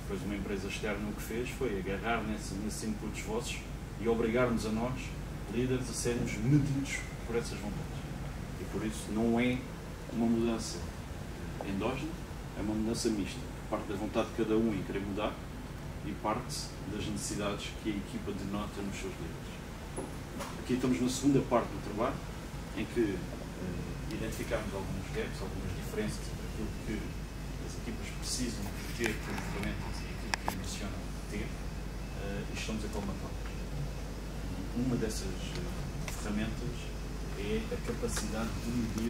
Depois uma empresa externa o que fez foi agarrar nesses inputs vossos e obrigar-nos a nós, líderes, a sermos medidos por essas vontades. E por isso não é uma mudança endógena, é uma mudança mista. Parte da vontade de cada um em querer mudar e parte das necessidades que a equipa denota nos seus líderes. Aqui estamos na segunda parte do trabalho, em que identificamos alguns gaps, algumas diferenças entre aquilo que as equipas precisam ter como ferramentas e aquilo que ambicionam ter, e estamos a colmatá-las. Uma dessas ferramentas é a capacidade de medir